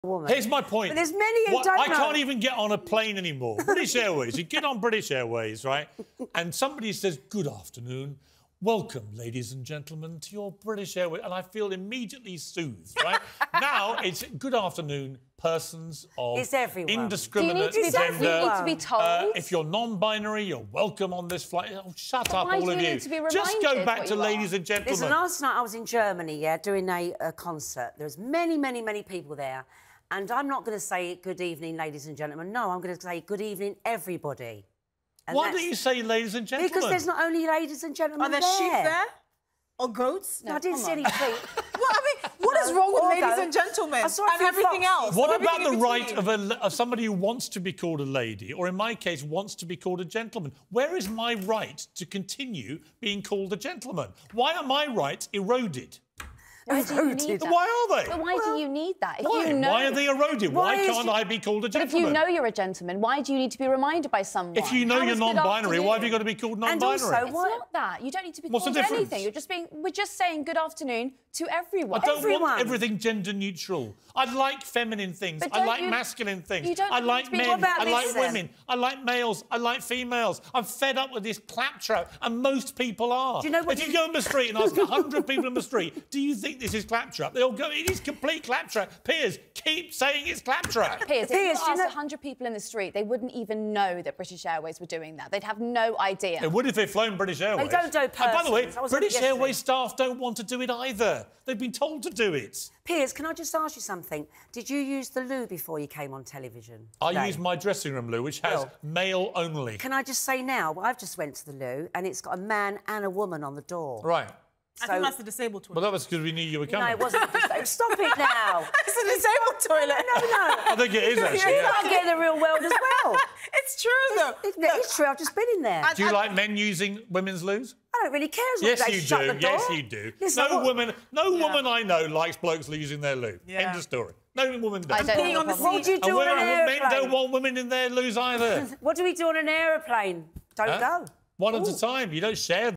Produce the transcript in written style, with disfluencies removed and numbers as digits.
woman. Here's my point. But there's many who don't know. I can't even get on a plane anymore. British Airways. You get on British Airways, right? And somebody says, "Good afternoon. Welcome, ladies and gentlemen, to your British Airways." And I feel immediately soothed, right? Now it's good afternoon, persons of indiscriminate gender. Do you need to be told? If you're non-binary, you're welcome on this flight. Oh, shut up, Why all do of you you. need to be Just go back to reminded ladies and gentlemen. Listen, last night I was in Germany, doing a concert. There was many, many, many people there. And I'm not going to say good evening, ladies and gentlemen. No, I'm going to say good evening, everybody. And why don't you say ladies and gentlemen? Because there's not only ladies and gentlemen there. Are there sheep there? Or goats? No, I didn't see any sheep. Well, I mean, what is wrong with ladies and gentlemen and everything else? What about the right of somebody who wants to be called a lady, or in my case, wants to be called a gentleman? Where is my right to continue being called a gentleman? Why are my rights eroded? Why do you need that? Why are they? But why do you need that? If Why? You know... Why are they eroded? Why can't I be called a gentleman? But if you know you're a gentleman, why do you need to be reminded by someone? If you know you're non-binary, why have you got to be called non-binary? And also, it's not that. You don't need to be called anything. We're just saying good afternoon to everyone. I don't want everything gender neutral. I like feminine things. I like masculine things. I like men. I like women. I like males. I like females. I'm fed up with this claptrap, and most people are. Do you know what if you go in the street and ask 100 people in the street, do you think this is claptrap? They'll go, it is complete claptrap. Piers, keep saying it's claptrap. Piers, if you asked 100 people in the street, they wouldn't even know that British Airways were doing that. They'd have no idea. They would if they'd flown British Airways. They don't do persons. By the way, British Airways staff don't want to do it either. They've been told to do it. Piers, can I just ask you something? Did you use the loo before you came on television today? I use my dressing room loo, which has male only. Can I just say now, I've just went to the loo and it's got a man and a woman on the door. Right. I think that's the disabled toilet. Well, that was because we knew you were coming. No, it wasn't. Stop it now. It's a disabled toilet. No. I think it is, actually. You can't get in the real world as well. It's true, though. It's true. I've just been in there. Do you like men using women's loos? I don't really care as long as they shut the door. Yes, you do. Listen, no woman I know likes blokes using their loo. End of story. No woman does. What do you do on an aeroplane? Men don't want women in their loos either. What do we do on an aeroplane? Don't go. One at a time. You don't share